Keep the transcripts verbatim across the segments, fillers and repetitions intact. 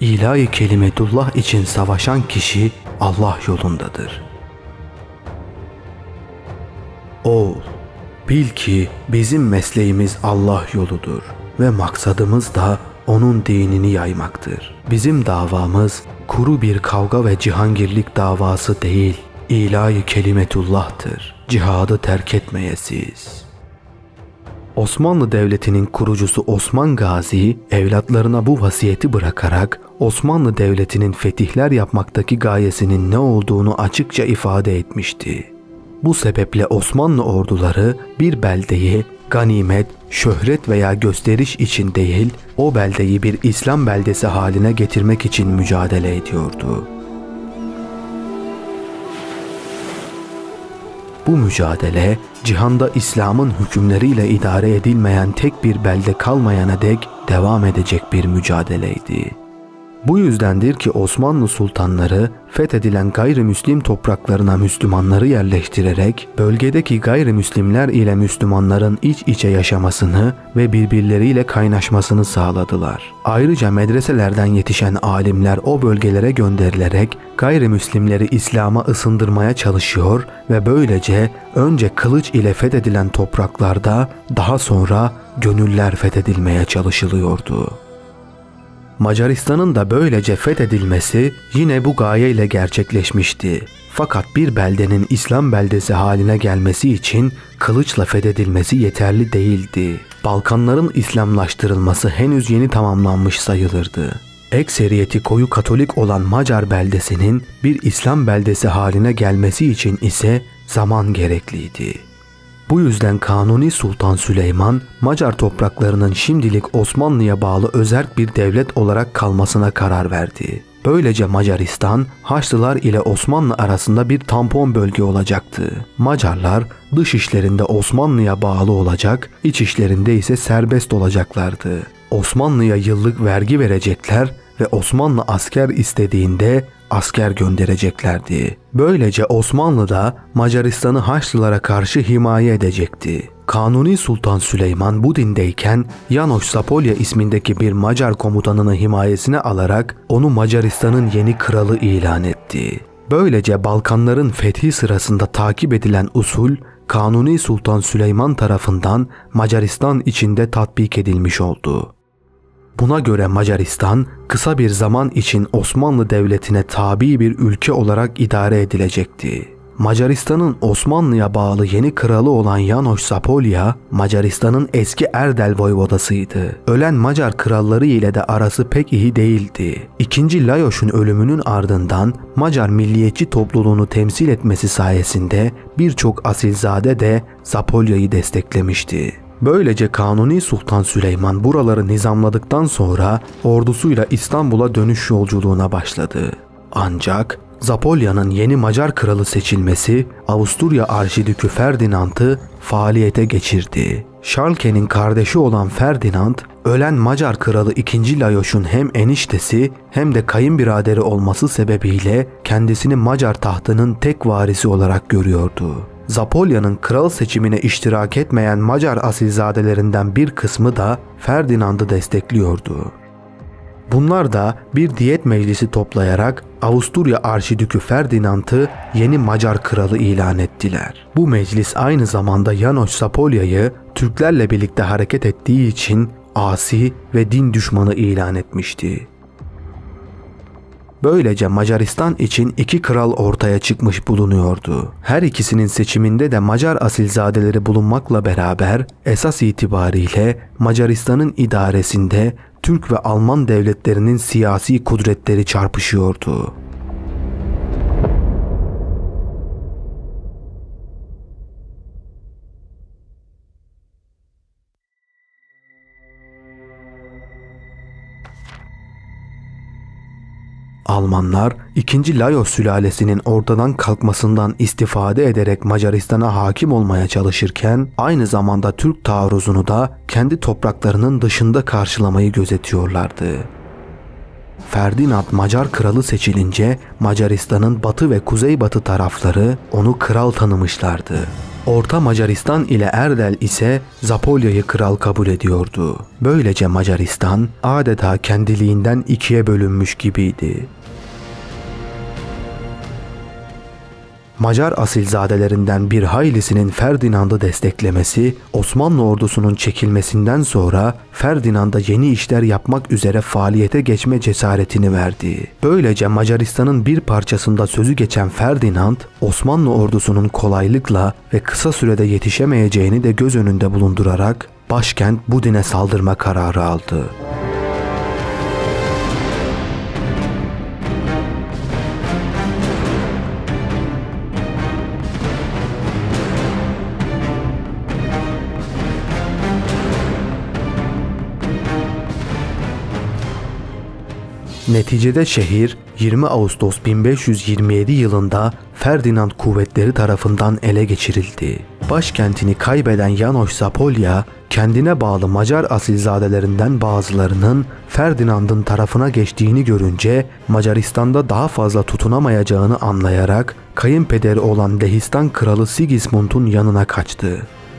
İlahi kelimetullah için savaşan kişi Allah yolundadır. Oğul, bil ki bizim mesleğimiz Allah yoludur ve maksadımız da onun dinini yaymaktır. Bizim davamız kuru bir kavga ve cihangirlik davası değil, ilahi kelimetullah'tır. Cihadı terk etmeyesiz. Osmanlı Devleti'nin kurucusu Osman Gazi, evlatlarına bu vasiyeti bırakarak Osmanlı Devleti'nin fetihler yapmaktaki gayesinin ne olduğunu açıkça ifade etmişti. Bu sebeple Osmanlı orduları bir beldeyi ganimet, şöhret veya gösteriş için değil, o beldeyi bir İslam beldesi haline getirmek için mücadele ediyordu. Bu mücadele, cihanda İslam'ın hükümleriyle idare edilmeyen tek bir belde kalmayana dek devam edecek bir mücadeleydi. Bu yüzdendir ki Osmanlı sultanları fethedilen gayrimüslim topraklarına Müslümanları yerleştirerek bölgedeki gayrimüslimler ile Müslümanların iç içe yaşamasını ve birbirleriyle kaynaşmasını sağladılar. Ayrıca medreselerden yetişen alimler o bölgelere gönderilerek gayrimüslimleri İslam'a ısındırmaya çalışıyor ve böylece önce kılıç ile fethedilen topraklarda daha sonra gönüller fethedilmeye çalışılıyordu. Macaristan'ın da böylece fethedilmesi yine bu gayeyle gerçekleşmişti. Fakat bir beldenin İslam beldesi haline gelmesi için kılıçla fethedilmesi yeterli değildi. Balkanların İslamlaştırılması henüz yeni tamamlanmış sayılırdı. Ekseriyeti koyu Katolik olan Macar beldesinin bir İslam beldesi haline gelmesi için ise zaman gerekliydi. Bu yüzden Kanuni Sultan Süleyman, Macar topraklarının şimdilik Osmanlı'ya bağlı özerk bir devlet olarak kalmasına karar verdi. Böylece Macaristan, Haçlılar ile Osmanlı arasında bir tampon bölge olacaktı. Macarlar dış işlerinde Osmanlı'ya bağlı olacak, iç işlerinde ise serbest olacaklardı. Osmanlı'ya yıllık vergi verecekler ve Osmanlı asker istediğinde asker göndereceklerdi. Böylece Osmanlı da Macaristan'ı Haçlılara karşı himaye edecekti. Kanuni Sultan Süleyman bu dindeyken János Zapolya ismindeki bir Macar komutanını himayesine alarak onu Macaristan'ın yeni kralı ilan etti. Böylece Balkanların fethi sırasında takip edilen usul Kanuni Sultan Süleyman tarafından Macaristan içinde tatbik edilmiş oldu. Buna göre Macaristan kısa bir zaman için Osmanlı Devleti'ne tabi bir ülke olarak idare edilecekti. Macaristan'ın Osmanlı'ya bağlı yeni kralı olan János Zapolya, Macaristan'ın eski Erdel voyvodasıydı. Ölen Macar kralları ile de arası pek iyi değildi. İkinci Lajos'un ölümünün ardından Macar milliyetçi topluluğunu temsil etmesi sayesinde birçok asilzade de Zapolya'yı desteklemişti. Böylece Kanuni Sultan Süleyman buraları nizamladıktan sonra ordusuyla İstanbul'a dönüş yolculuğuna başladı. Ancak Zapolya'nın yeni Macar kralı seçilmesi Avusturya Arşidükü Ferdinand'ı faaliyete geçirdi. Schalke'nin kardeşi olan Ferdinand, ölen Macar kralı ikinci Lajos'un hem eniştesi hem de kayınbiraderi olması sebebiyle kendisini Macar tahtının tek varisi olarak görüyordu. Zapolya'nın kral seçimine iştirak etmeyen Macar asilzadelerinden bir kısmı da Ferdinand'ı destekliyordu. Bunlar da bir diyet meclisi toplayarak Avusturya Arşidükü Ferdinand'ı yeni Macar kralı ilan ettiler. Bu meclis aynı zamanda János Zapolya'yı Türklerle birlikte hareket ettiği için asi ve din düşmanı ilan etmişti. Böylece Macaristan için iki kral ortaya çıkmış bulunuyordu. Her ikisinin seçiminde de Macar asilzadeleri bulunmakla beraber esas itibariyle Macaristan'ın idaresinde Türk ve Alman devletlerinin siyasi kudretleri çarpışıyordu. Almanlar ikinci Lajos sülalesinin ortadan kalkmasından istifade ederek Macaristan'a hakim olmaya çalışırken aynı zamanda Türk taarruzunu da kendi topraklarının dışında karşılamayı gözetiyorlardı. Ferdinand Macar kralı seçilince Macaristan'ın batı ve kuzeybatı tarafları onu kral tanımışlardı. Orta Macaristan ile Erdel ise Zapolya'yı kral kabul ediyordu. Böylece Macaristan adeta kendiliğinden ikiye bölünmüş gibiydi. Macar asilzadelerinden bir haylisinin Ferdinand'ı desteklemesi, Osmanlı ordusunun çekilmesinden sonra Ferdinand'a yeni işler yapmak üzere faaliyete geçme cesaretini verdi. Böylece Macaristan'ın bir parçasında sözü geçen Ferdinand, Osmanlı ordusunun kolaylıkla ve kısa sürede yetişemeyeceğini de göz önünde bulundurarak başkent Budin'e saldırma kararı aldı. Neticede şehir yirmi Ağustos bin beş yüz yirmi yedi yılında Ferdinand kuvvetleri tarafından ele geçirildi. Başkentini kaybeden János Zapolya, kendine bağlı Macar asilzadelerinden bazılarının Ferdinand'ın tarafına geçtiğini görünce Macaristan'da daha fazla tutunamayacağını anlayarak kayınpederi olan Lehistan kralı Sigismund'un yanına kaçtı.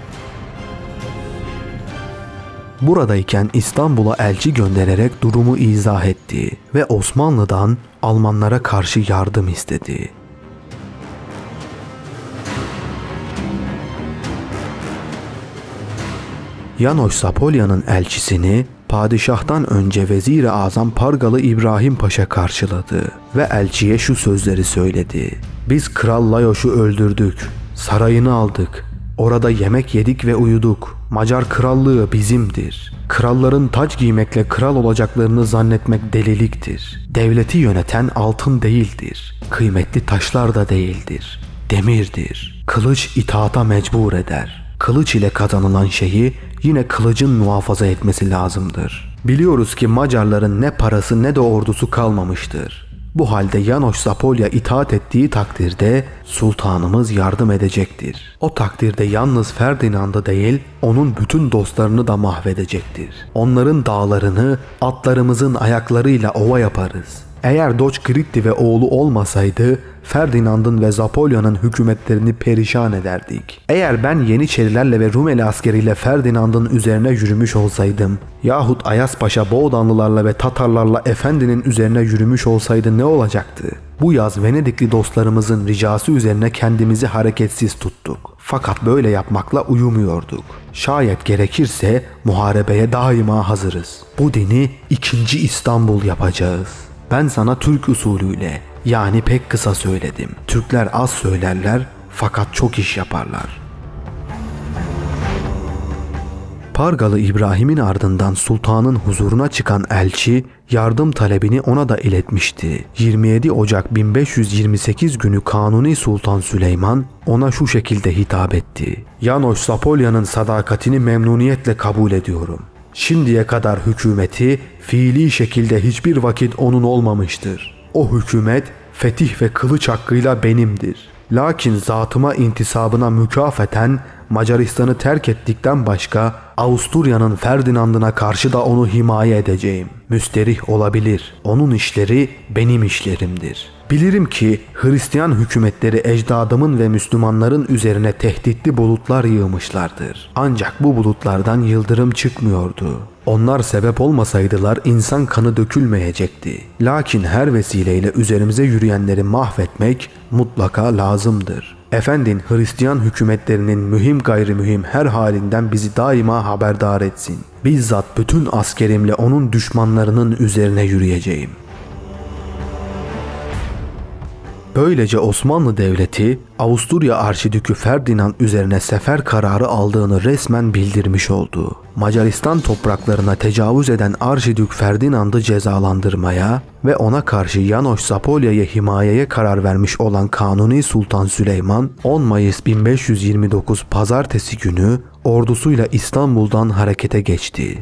Buradayken İstanbul'a elçi göndererek durumu izah etti ve Osmanlı'dan Almanlara karşı yardım istedi. János Zapolya'nın elçisini padişahtan önce Vezir-i Azam Pargalı İbrahim Paşa karşıladı ve elçiye şu sözleri söyledi: "Biz Kral Lajoş'u öldürdük, sarayını aldık. Orada yemek yedik ve uyuduk. Macar krallığı bizimdir. Kralların taç giymekle kral olacaklarını zannetmek deliliktir. Devleti yöneten altın değildir. Kıymetli taşlar da değildir. Demirdir. Kılıç itaata mecbur eder. Kılıç ile kazanılan şeyi yine kılıcın muhafaza etmesi lazımdır. Biliyoruz ki Macarların ne parası ne de ordusu kalmamıştır. Bu halde János Zapolya itaat ettiği takdirde sultanımız yardım edecektir. O takdirde yalnız Ferdinand'ı değil, onun bütün dostlarını da mahvedecektir. Onların dağlarını atlarımızın ayaklarıyla ova yaparız. Eğer Doç Gritti ve oğlu olmasaydı Ferdinand'ın ve Zapolya'nın hükümetlerini perişan ederdik. Eğer ben Yeniçerilerle ve Rumeli askeriyle Ferdinand'ın üzerine yürümüş olsaydım yahut Ayas Paşa Boğdanlılarla ve Tatarlarla efendinin üzerine yürümüş olsaydı ne olacaktı? Bu yaz Venedikli dostlarımızın ricası üzerine kendimizi hareketsiz tuttuk. Fakat böyle yapmakla uyumuyorduk. Şayet gerekirse muharebeye daima hazırız. Bu dini ikinci İstanbul yapacağız. Ben sana Türk usulüyle, yani pek kısa söyledim. Türkler az söylerler fakat çok iş yaparlar." Pargalı İbrahim'in ardından sultanın huzuruna çıkan elçi yardım talebini ona da iletmişti. yirmi yedi Ocak bin beş yüz yirmi sekiz günü Kanuni Sultan Süleyman ona şu şekilde hitap etti: "János Zapolya'nın sadakatini memnuniyetle kabul ediyorum. Şimdiye kadar hükümeti fiili şekilde hiçbir vakit onun olmamıştır. O hükümet fetih ve kılıç hakkıyla benimdir. Lakin zatıma intisabına mükafaten Macaristan'ı terk ettikten başka Avusturya'nın Ferdinand'ına karşı da onu himaye edeceğim. Müsterih olabilir. Onun işleri benim işlerimdir. Bilirim ki Hristiyan hükümetleri ecdadımın ve Müslümanların üzerine tehditli bulutlar yığmışlardır. Ancak bu bulutlardan yıldırım çıkmıyordu. Onlar sebep olmasaydılar insan kanı dökülmeyecekti. Lakin her vesileyle üzerimize yürüyenleri mahvetmek mutlaka lazımdır. Efendin Hristiyan hükümetlerinin mühim gayrimühim her halinden bizi daima haberdar etsin. Bizzat bütün askerimle onun düşmanlarının üzerine yürüyeceğim." Böylece Osmanlı Devleti Avusturya Arşidükü Ferdinand üzerine sefer kararı aldığını resmen bildirmiş oldu. Macaristan topraklarına tecavüz eden Arşidük Ferdinand'ı cezalandırmaya ve ona karşı János Zapolya'yı himayeye karar vermiş olan Kanuni Sultan Süleyman on Mayıs bin beş yüz yirmi dokuz Pazartesi günü ordusuyla İstanbul'dan harekete geçti.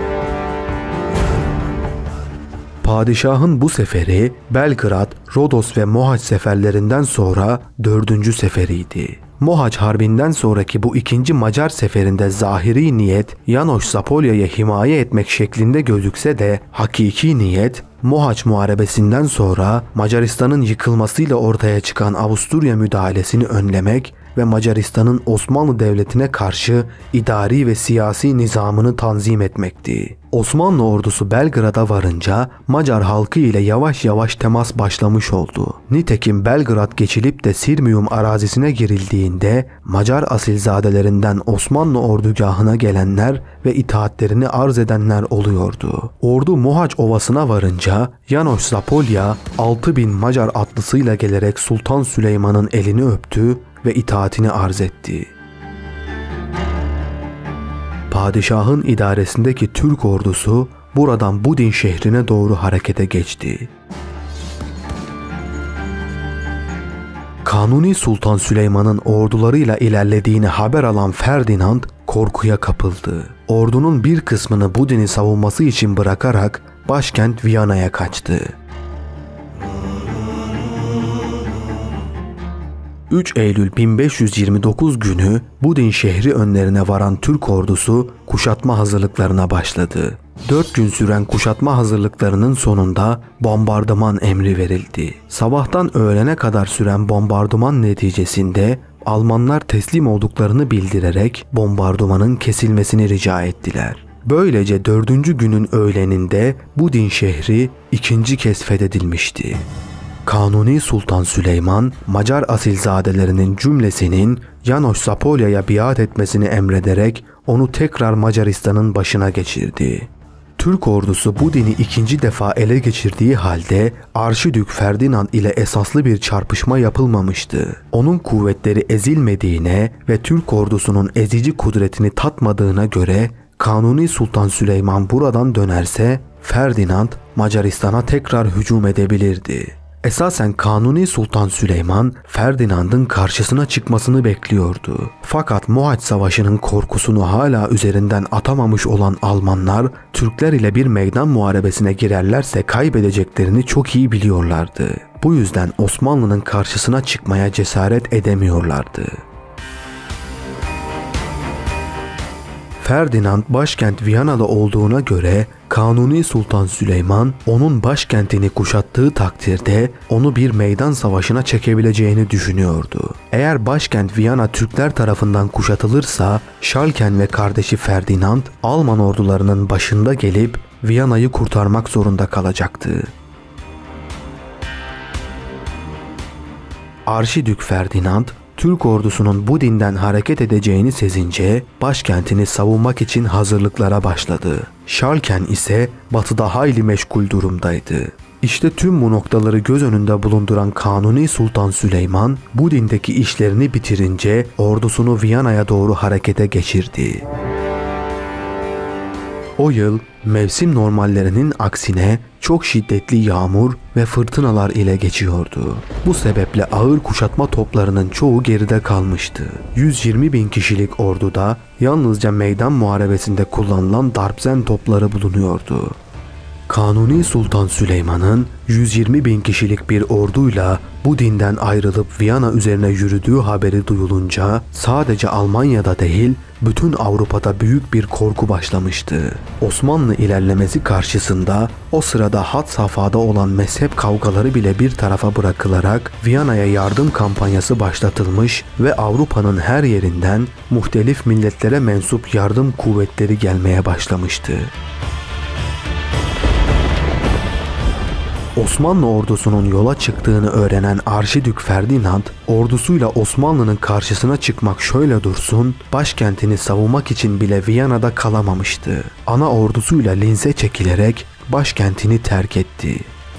Padişahın bu seferi Belgrad, Rodos ve Mohaç seferlerinden sonra dördüncü seferiydi. Mohaç Harbi'nden sonraki bu ikinci Macar seferinde zahiri niyet János Zapolya'yı himaye etmek şeklinde gözükse de hakiki niyet Mohaç Muharebesi'nden sonra Macaristan'ın yıkılmasıyla ortaya çıkan Avusturya müdahalesini önlemek ve Macaristan'ın Osmanlı Devleti'ne karşı idari ve siyasi nizamını tanzim etmekti. Osmanlı ordusu Belgrad'a varınca Macar halkı ile yavaş yavaş temas başlamış oldu. Nitekim Belgrad geçilip de Sirmium arazisine girildiğinde Macar asilzadelerinden Osmanlı ordugahına gelenler ve itaatlerini arz edenler oluyordu. Ordu Mohaç Ovası'na varınca János Zápolya altı bin Macar atlısıyla gelerek Sultan Süleyman'ın elini öptü ve itaatini arz etti. Padişahın idaresindeki Türk ordusu buradan Budin şehrine doğru harekete geçti. Kanuni Sultan Süleyman'ın ordularıyla ilerlediğini haber alan Ferdinand korkuya kapıldı. Ordunun bir kısmını Budin'i savunması için bırakarak başkent Viyana'ya kaçtı. üç Eylül bin beş yüz yirmi dokuz günü Budin şehri önlerine varan Türk ordusu kuşatma hazırlıklarına başladı. dört gün süren kuşatma hazırlıklarının sonunda bombardıman emri verildi. Sabahtan öğlene kadar süren bombardıman neticesinde Almanlar teslim olduklarını bildirerek bombardımanın kesilmesini rica ettiler. Böylece dördüncü günün öğleninde Budin şehri ikinci kez fethedilmişti. Kanuni Sultan Süleyman, Macar asilzadelerinin cümlesinin János Zápolya'ya biat etmesini emrederek onu tekrar Macaristan'ın başına geçirdi. Türk ordusu Budin'i ikinci defa ele geçirdiği halde Arşidük Ferdinand ile esaslı bir çarpışma yapılmamıştı. Onun kuvvetleri ezilmediğine ve Türk ordusunun ezici kudretini tatmadığına göre Kanuni Sultan Süleyman buradan dönerse Ferdinand Macaristan'a tekrar hücum edebilirdi. Esasen Kanuni Sultan Süleyman Ferdinand'ın karşısına çıkmasını bekliyordu. Fakat Mohaç Savaşı'nın korkusunu hala üzerinden atamamış olan Almanlar Türkler ile bir meydan muharebesine girerlerse kaybedeceklerini çok iyi biliyorlardı. Bu yüzden Osmanlı'nın karşısına çıkmaya cesaret edemiyorlardı. Ferdinand başkent Viyana'da olduğuna göre Kanuni Sultan Süleyman onun başkentini kuşattığı takdirde onu bir meydan savaşına çekebileceğini düşünüyordu. Eğer başkent Viyana Türkler tarafından kuşatılırsa Schalken ve kardeşi Ferdinand Alman ordularının başında gelip Viyana'yı kurtarmak zorunda kalacaktı. Arşidük Ferdinand Türk ordusunun Budin'den hareket edeceğini sezince başkentini savunmak için hazırlıklara başladı. Schalken ise batıda hayli meşgul durumdaydı. İşte tüm bu noktaları göz önünde bulunduran Kanuni Sultan Süleyman, Budin'deki işlerini bitirince ordusunu Viyana'ya doğru harekete geçirdi. O yıl mevsim normallerinin aksine çok şiddetli yağmur ve fırtınalar ile geçiyordu. Bu sebeple ağır kuşatma toplarının çoğu geride kalmıştı. yüz yirmi bin kişilik orduda yalnızca meydan muharebesinde kullanılan Darbzen topları bulunuyordu. Kanuni Sultan Süleyman'ın yüz yirmi bin kişilik bir orduyla Budin'den ayrılıp Viyana üzerine yürüdüğü haberi duyulunca sadece Almanya'da değil bütün Avrupa'da büyük bir korku başlamıştı. Osmanlı ilerlemesi karşısında o sırada had safhada olan mezhep kavgaları bile bir tarafa bırakılarak Viyana'ya yardım kampanyası başlatılmış ve Avrupa'nın her yerinden muhtelif milletlere mensup yardım kuvvetleri gelmeye başlamıştı. Osmanlı ordusunun yola çıktığını öğrenen Arşidük Ferdinand, ordusuyla Osmanlı'nın karşısına çıkmak şöyle dursun, başkentini savunmak için bile Viyana'da kalamamıştı. Ana ordusuyla Linz'e çekilerek başkentini terk etti.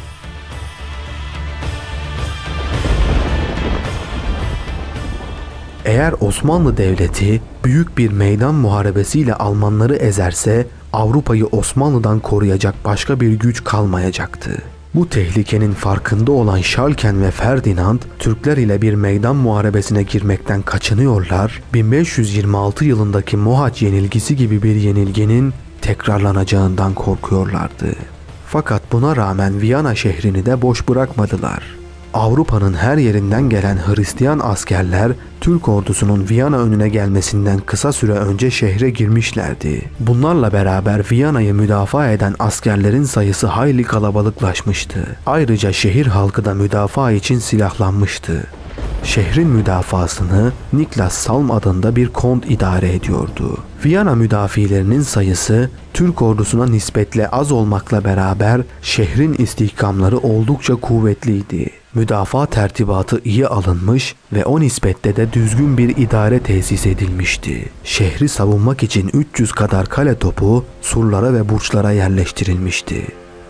Eğer Osmanlı Devleti büyük bir meydan muharebesiyle Almanları ezerse, Avrupa'yı Osmanlı'dan koruyacak başka bir güç kalmayacaktı. Bu tehlikenin farkında olan Schalken ve Ferdinand, Türkler ile bir meydan muharebesine girmekten kaçınıyorlar, bin beş yüz yirmi altı yılındaki Mohaç yenilgisi gibi bir yenilginin tekrarlanacağından korkuyorlardı. Fakat buna rağmen Viyana şehrini de boş bırakmadılar. Avrupa'nın her yerinden gelen Hristiyan askerler Türk ordusunun Viyana önüne gelmesinden kısa süre önce şehre girmişlerdi. Bunlarla beraber Viyana'yı müdafaa eden askerlerin sayısı hayli kalabalıklaşmıştı. Ayrıca şehir halkı da müdafaa için silahlanmıştı. Şehrin müdafasını Niklas Salm adında bir kont idare ediyordu. Viyana müdafilerinin sayısı Türk ordusuna nispetle az olmakla beraber şehrin istihkamları oldukça kuvvetliydi. Müdafaa tertibatı iyi alınmış ve o nispette de düzgün bir idare tesis edilmişti. Şehri savunmak için üç yüz kadar kale topu surlara ve burçlara yerleştirilmişti.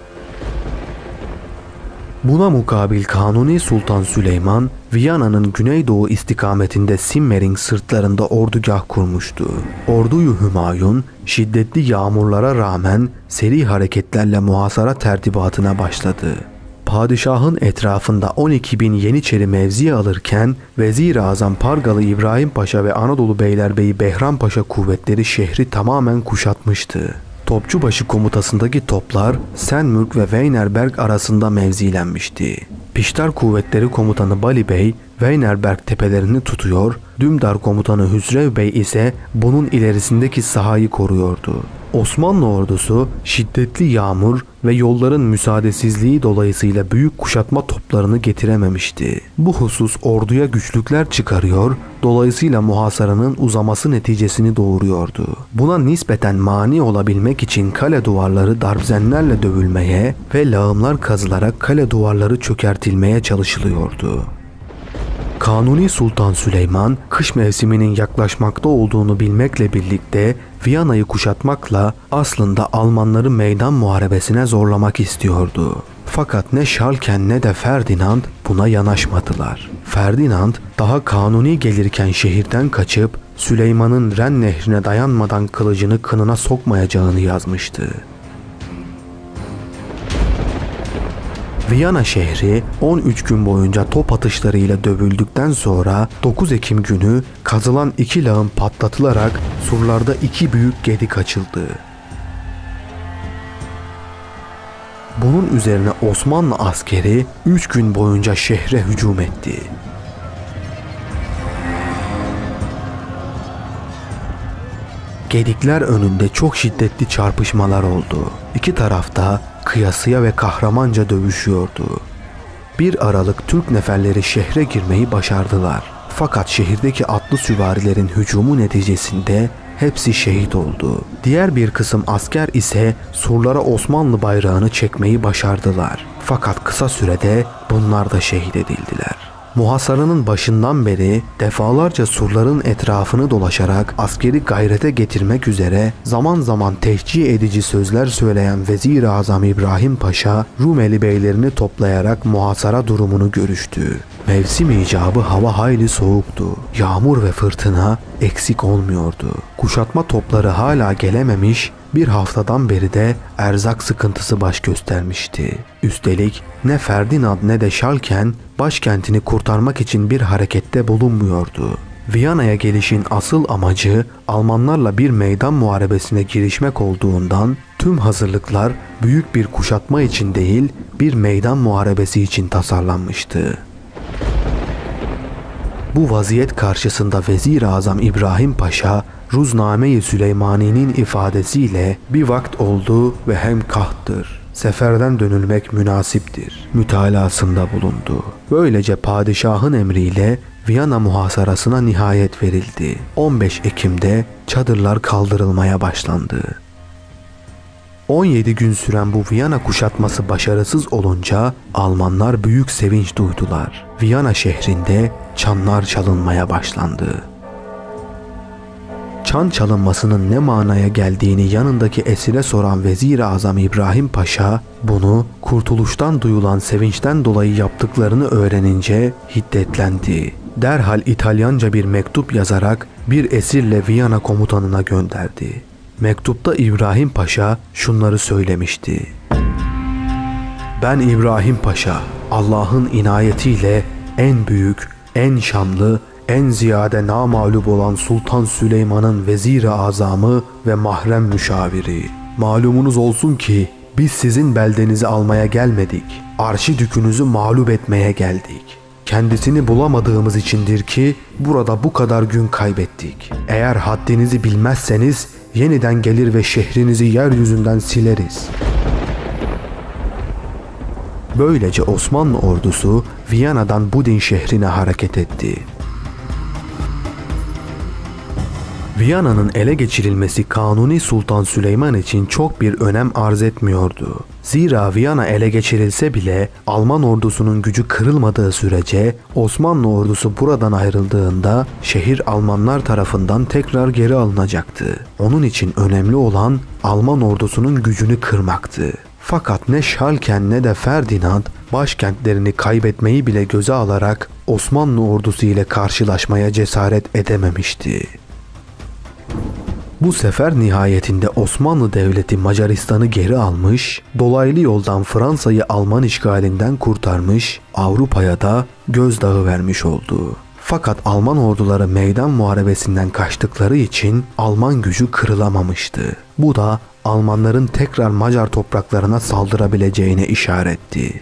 Buna mukabil Kanuni Sultan Süleyman, Viyana'nın güneydoğu istikametinde Simmering sırtlarında ordugah kurmuştu. Orduyu Hümayun, şiddetli yağmurlara rağmen seri hareketlerle muhasara tertibatına başladı. Padişahın etrafında on iki bin Yeniçeri mevzi alırken Vezir-i Azam Pargalı İbrahim Paşa ve Anadolu Beylerbeyi Behram Paşa kuvvetleri şehri tamamen kuşatmıştı. Topçubaşı komutasındaki toplar Senmürk ve Weynerberg arasında mevzilenmişti. Piştar Kuvvetleri Komutanı Bali Bey, Weynerberg tepelerini tutuyor, Dümdar Komutanı Hüsrev Bey ise bunun ilerisindeki sahayı koruyordu. Osmanlı ordusu şiddetli yağmur ve yolların müsaadesizliği dolayısıyla büyük kuşatma toplarını getirememişti. Bu husus orduya güçlükler çıkarıyor, dolayısıyla muhasaranın uzaması neticesini doğuruyordu. Buna nispeten mani olabilmek için kale duvarları darbzenlerle dövülmeye ve lağımlar kazılarak kale duvarları çökertilmeye çalışılıyordu. Kanuni Sultan Süleyman, kış mevsiminin yaklaşmakta olduğunu bilmekle birlikte Viyana'yı kuşatmakla aslında Almanları meydan muharebesine zorlamak istiyordu. Fakat ne Schalken ne de Ferdinand buna yanaşmadılar. Ferdinand daha Kanuni gelirken şehirden kaçıp Süleyman'ın Ren nehrine dayanmadan kılıcını kınına sokmayacağını yazmıştı. Viyana şehri on üç gün boyunca top atışlarıyla dövüldükten sonra dokuz Ekim günü kazılan iki lağım patlatılarak surlarda iki büyük gedik açıldı. Bunun üzerine Osmanlı askeri üç gün boyunca şehre hücum etti. Gedikler önünde çok şiddetli çarpışmalar oldu. İki tarafta kıyasıya ve kahramanca dövüşüyordu. Bir aralık Türk neferleri şehre girmeyi başardılar. Fakat şehirdeki atlı süvarilerin hücumu neticesinde hepsi şehit oldu. Diğer bir kısım asker ise surlara Osmanlı bayrağını çekmeyi başardılar. Fakat kısa sürede bunlar da şehit edildiler. Muhasaranın başından beri defalarca surların etrafını dolaşarak askeri gayrete getirmek üzere zaman zaman tehcih edici sözler söyleyen Vezir-i Azam İbrahim Paşa, Rumeli beylerini toplayarak muhasara durumunu görüştü. Mevsim icabı hava hayli soğuktu. Yağmur ve fırtına eksik olmuyordu. Kuşatma topları hala gelememiş, bir haftadan beri de erzak sıkıntısı baş göstermişti. Üstelik ne Ferdinand ne de Schalken başkentini kurtarmak için bir harekette bulunmuyordu. Viyana'ya gelişin asıl amacı Almanlarla bir meydan muharebesine girişmek olduğundan tüm hazırlıklar büyük bir kuşatma için değil, bir meydan muharebesi için tasarlanmıştı. Bu vaziyet karşısında Vezir-i Azam İbrahim Paşa, Ruzname-i Süleymani'nin ifadesiyle bir vakt oldu ve hem kahttır, seferden dönülmek münasiptir mütalasında bulundu. Böylece padişahın emriyle Viyana muhasarasına nihayet verildi. on beş Ekim'de çadırlar kaldırılmaya başlandı. on yedi gün süren bu Viyana kuşatması başarısız olunca Almanlar büyük sevinç duydular. Viyana şehrinde çanlar çalınmaya başlandı. Çan çalınmasının ne manaya geldiğini yanındaki esire soran Vezir-i Azam İbrahim Paşa, bunu kurtuluştan duyulan sevinçten dolayı yaptıklarını öğrenince hiddetlendi. Derhal İtalyanca bir mektup yazarak bir esirle Viyana komutanına gönderdi. Mektupta İbrahim Paşa şunları söylemişti: "Ben İbrahim Paşa, Allah'ın inayetiyle en büyük, en şanlı, en ziyade namağlup olan Sultan Süleyman'ın vezir-i azamı ve mahrem müşaviri. Malumunuz olsun ki biz sizin beldenizi almaya gelmedik, arşidükünüzü mağlup etmeye geldik. Kendisini bulamadığımız içindir ki burada bu kadar gün kaybettik. Eğer haddinizi bilmezseniz yeniden gelir ve şehrinizi yeryüzünden sileriz." Böylece Osmanlı ordusu Viyana'dan Budin şehrine hareket etti. Viyana'nın ele geçirilmesi Kanuni Sultan Süleyman için çok bir önem arz etmiyordu. Zira Viyana ele geçirilse bile Alman ordusunun gücü kırılmadığı sürece Osmanlı ordusu buradan ayrıldığında şehir Almanlar tarafından tekrar geri alınacaktı. Onun için önemli olan Alman ordusunun gücünü kırmaktı. Fakat ne Schalken ne de Ferdinand başkentlerini kaybetmeyi bile göze alarak Osmanlı ordusu ile karşılaşmaya cesaret edememişti. Bu sefer nihayetinde Osmanlı Devleti Macaristan'ı geri almış, dolaylı yoldan Fransa'yı Alman işgalinden kurtarmış, Avrupa'ya da gözdağı vermiş oldu. Fakat Alman orduları meydan muharebesinden kaçtıkları için Alman gücü kırılamamıştı. Bu da Almanların tekrar Macar topraklarına saldırabileceğine işaretti.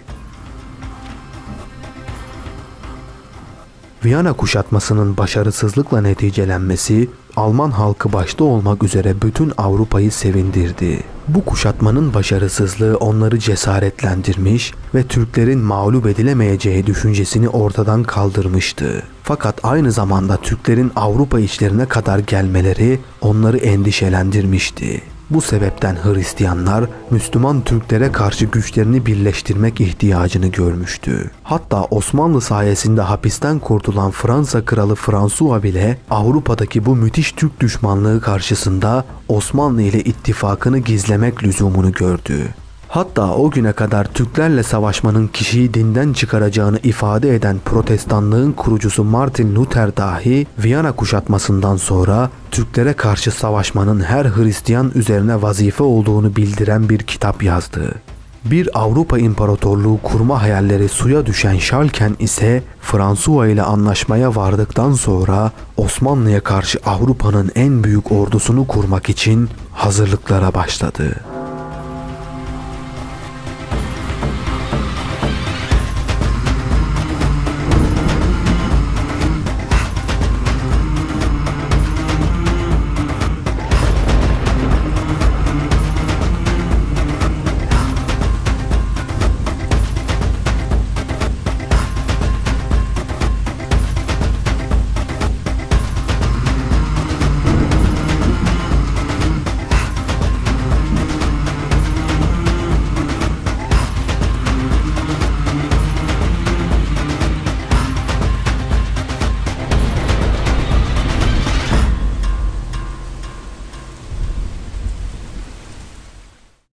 Viyana kuşatmasının başarısızlıkla neticelenmesi Alman halkı başta olmak üzere bütün Avrupa'yı sevindirdi. Bu kuşatmanın başarısızlığı onları cesaretlendirmiş ve Türklerin mağlup edilemeyeceği düşüncesini ortadan kaldırmıştı. Fakat aynı zamanda Türklerin Avrupa içlerine kadar gelmeleri onları endişelendirmişti. Bu sebepten Hristiyanlar Müslüman Türklere karşı güçlerini birleştirmek ihtiyacını görmüştü. Hatta Osmanlı sayesinde hapisten kurtulan Fransa kralı François bile Avrupa'daki bu müthiş Türk düşmanlığı karşısında Osmanlı ile ittifakını gizlemek lüzumunu gördü. Hatta o güne kadar Türklerle savaşmanın kişiyi dinden çıkaracağını ifade eden Protestanlığın kurucusu Martin Luther dahi Viyana kuşatmasından sonra Türklere karşı savaşmanın her Hristiyan üzerine vazife olduğunu bildiren bir kitap yazdı. Bir Avrupa İmparatorluğu kurma hayalleri suya düşen Schalken ise François ile anlaşmaya vardıktan sonra Osmanlı'ya karşı Avrupa'nın en büyük ordusunu kurmak için hazırlıklara başladı.